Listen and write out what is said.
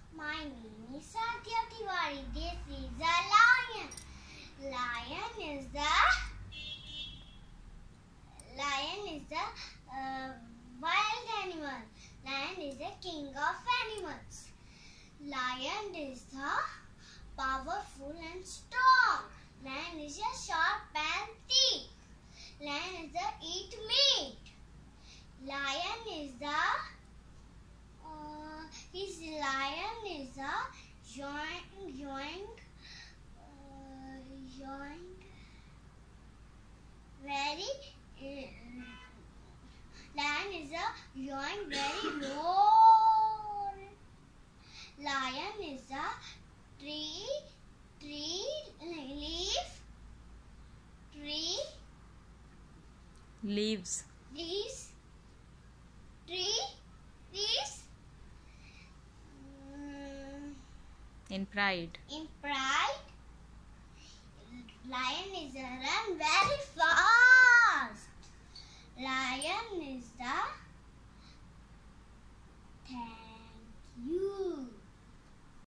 My name is Satya Tiwari. This is a lion. Lion is the wild animal. Lion is the king of animals. Lion is the powerful and strong. Lion is a sharp and thick. Lion is the eat meat. Lion is the lion is a yawning very roar. Lion is a tree leaves. In pride. Lion is a run very fast.